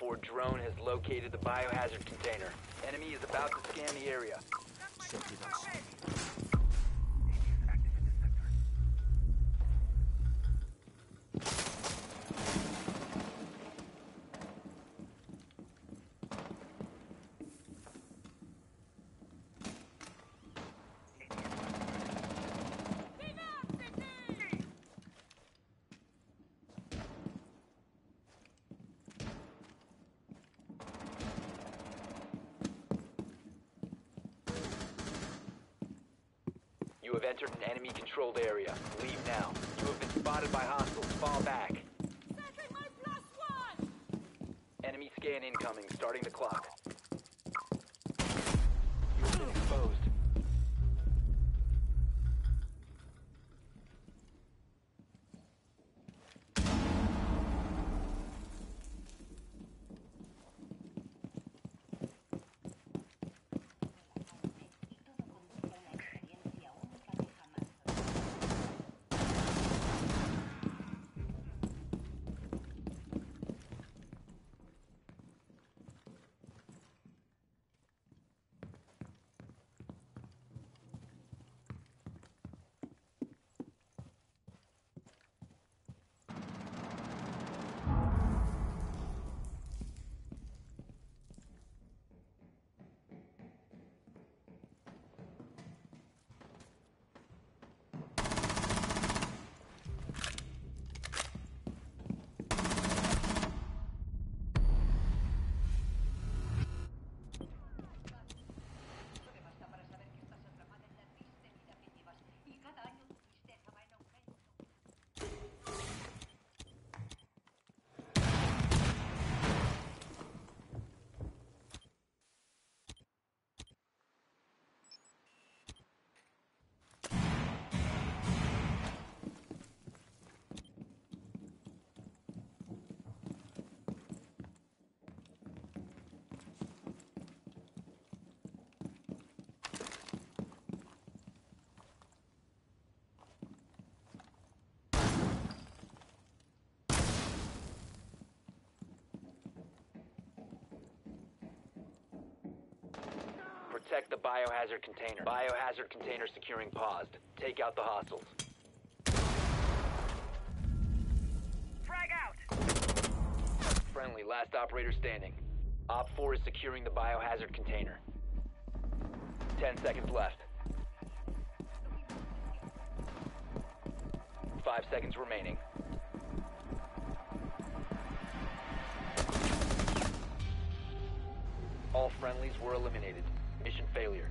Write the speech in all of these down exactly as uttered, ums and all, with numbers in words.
four drone has located the biohazard container. Enemy is about to scan the area. You have entered an enemy-controlled area. Leave now. You have been spotted by hostiles. Fall back. Setting my plus one! Enemy scan incoming. Starting the clock. You have been exposed. Protect the biohazard container. Biohazard container securing paused. Take out the hostiles. Frag out! Friendly, last operator standing. Op four is securing the biohazard container. Ten seconds left. Five seconds remaining. All friendlies were eliminated. Mission failure.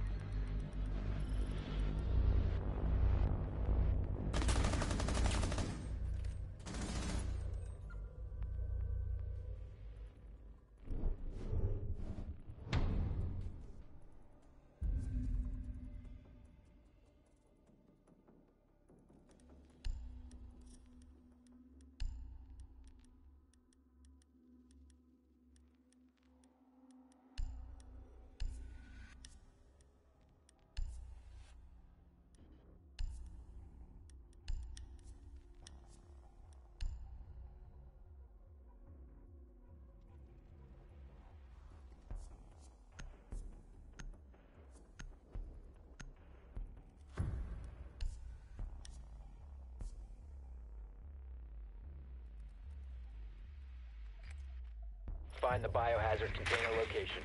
Find the biohazard container location.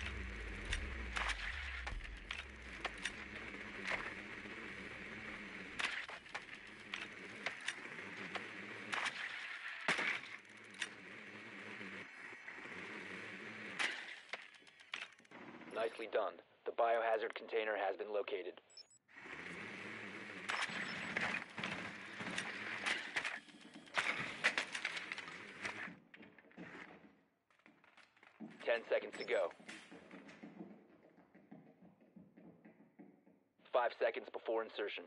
Nicely done. The biohazard container has been located. Ten seconds to go. Five seconds before insertion.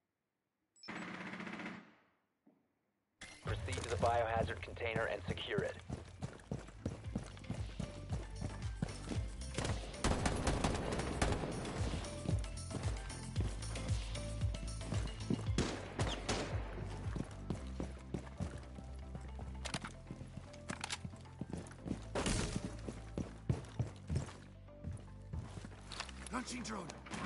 Proceed to the biohazard container and secure it. Punching drone.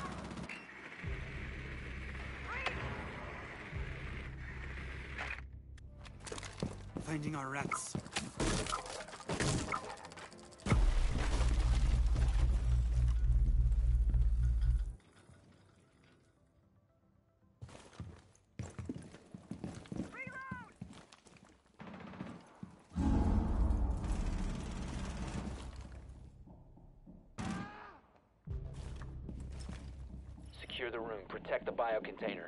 Finding our rats. Secure the room. Protect the bio container.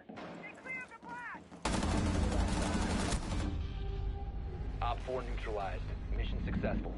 Op four neutralized. Mission successful.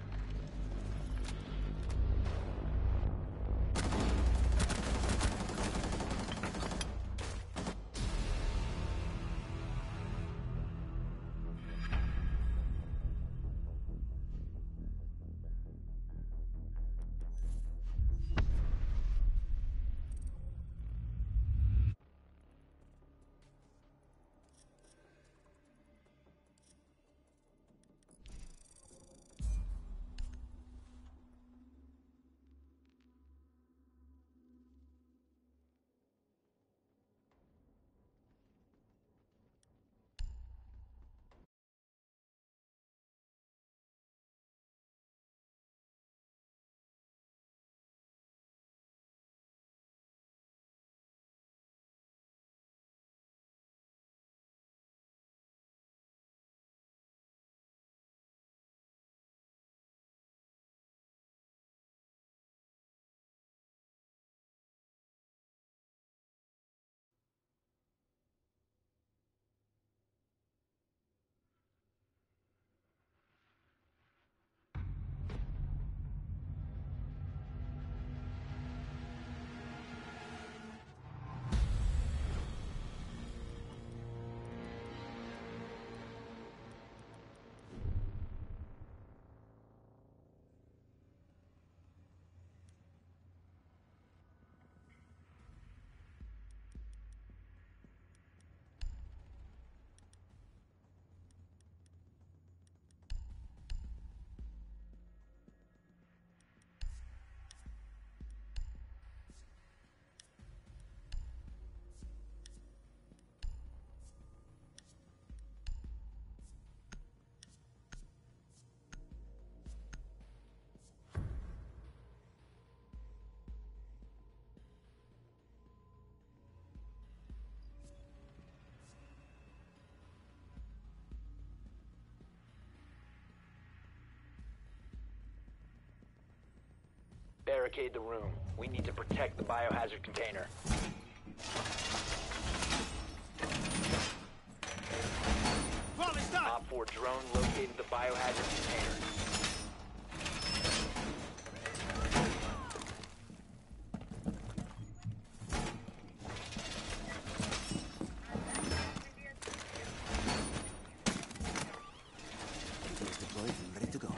Barricade the room. We need to protect the biohazard container. Op four drone located the biohazard container. Is deployed and ready to go.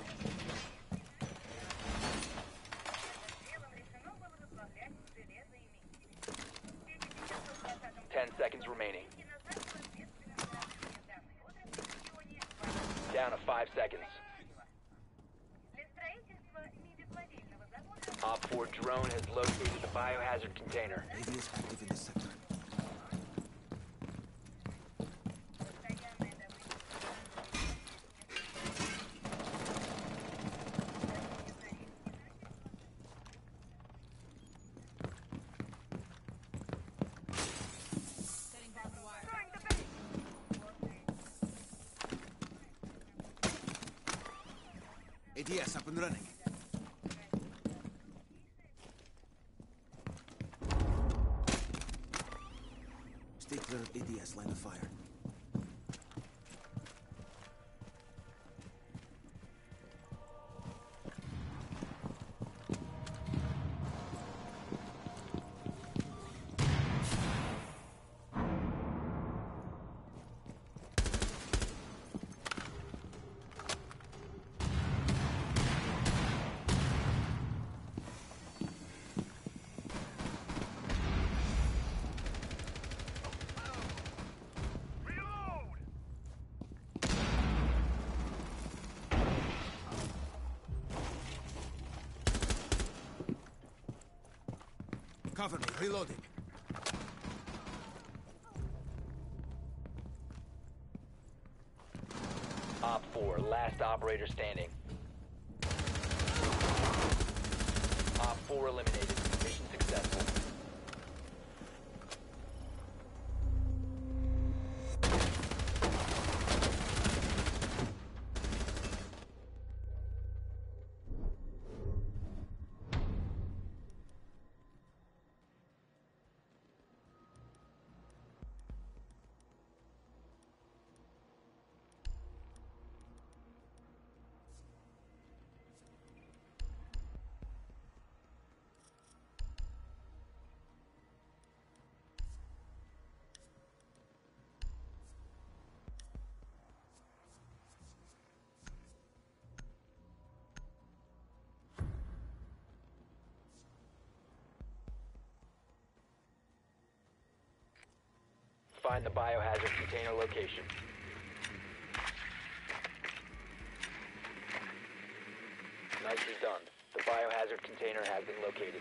Ten seconds remaining. Down to five seconds. Op four drone has located the biohazard container. A V is active in this sector. A D S up and running. Stay clear of A D S line of fire. Cover me. Reloading. Op four, last operator standing. Op four eliminated. Mission successful. Find the biohazard container location. Nicely done. The biohazard container has been located.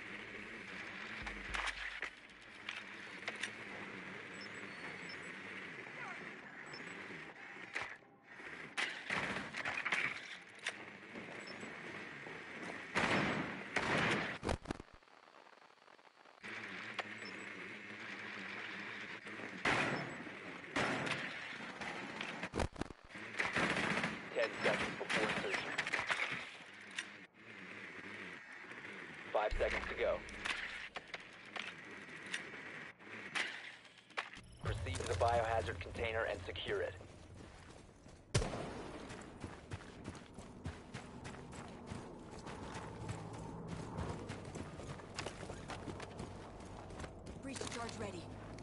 Ten seconds before insertion. Five seconds to go. Proceed to the biohazard container and secure it. Breach charge ready.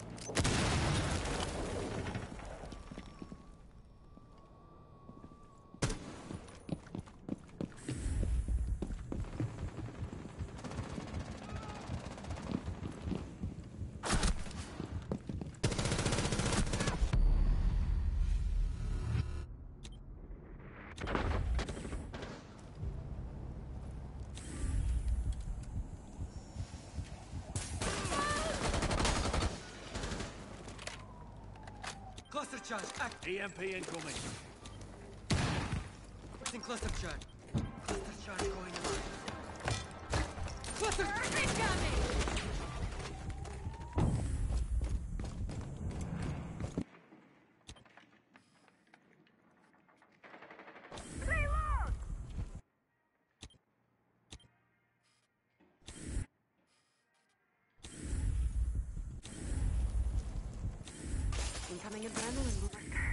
Cluster charge, act! E M P incoming. Quitting cluster charge. Cluster charge going live. Cluster... Incoming! Reload! Incoming adrenaline.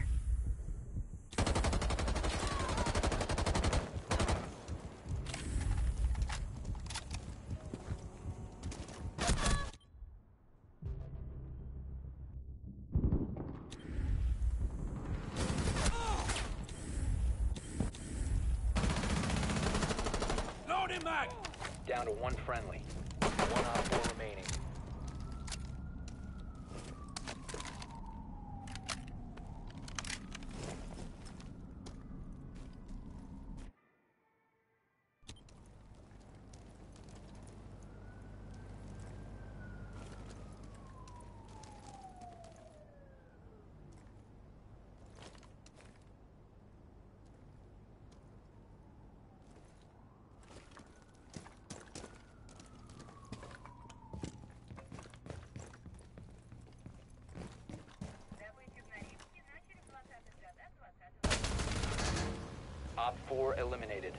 Loading mag! Down to one friendly. One op four remaining. Op four eliminated.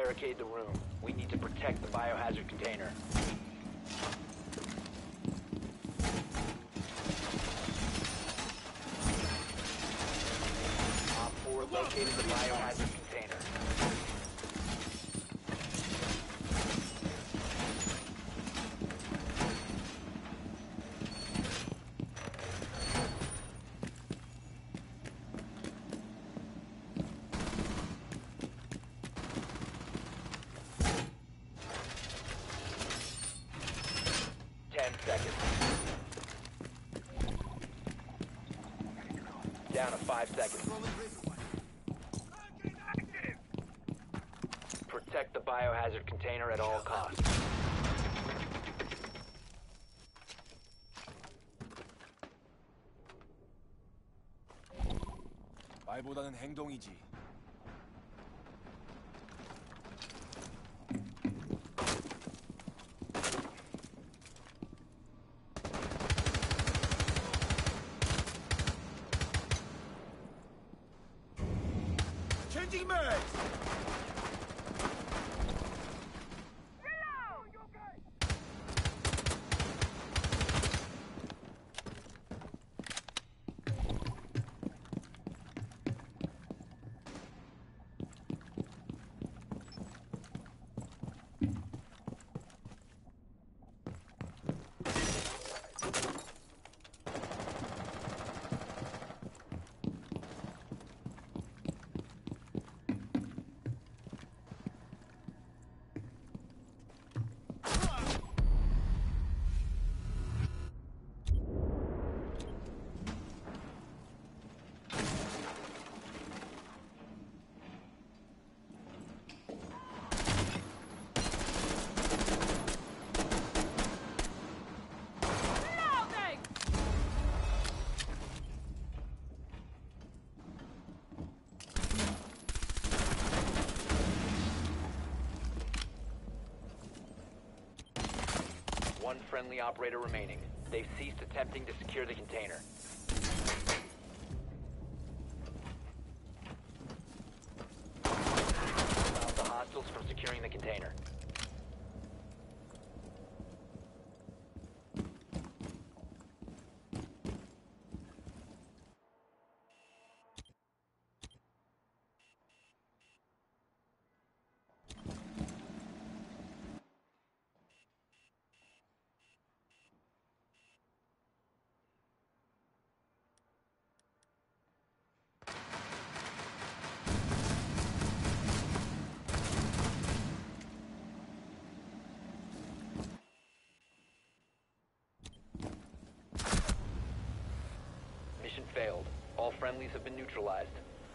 barricade the room. We need to protect the biohazard container. Op four located the biohazard container. Ten seconds. Down to five seconds. Protect the biohazard container at all costs. 말보다는 행동이지. Changing mags! One friendly operator remaining. They've ceased attempting to secure the container. Stop the hostiles from securing the container. Mission failed. All friendlies have been neutralized.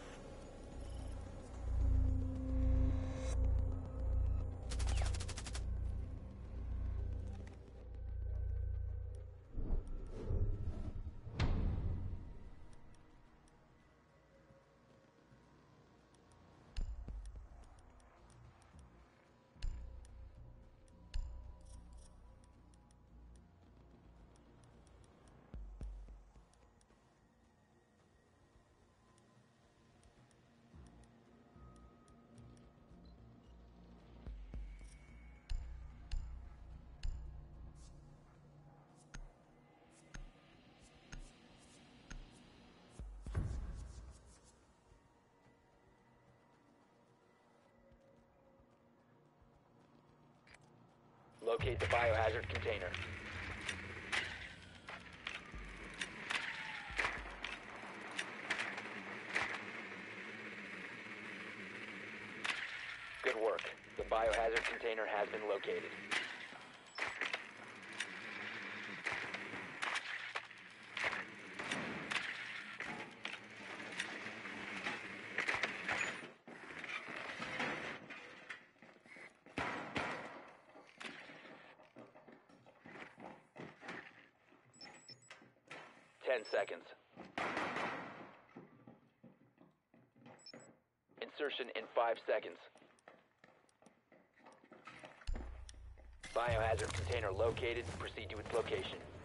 Locate the biohazard container. Good work. The biohazard container has been located. Ten seconds. Insertion in five seconds. Biohazard container located. Proceed to its location.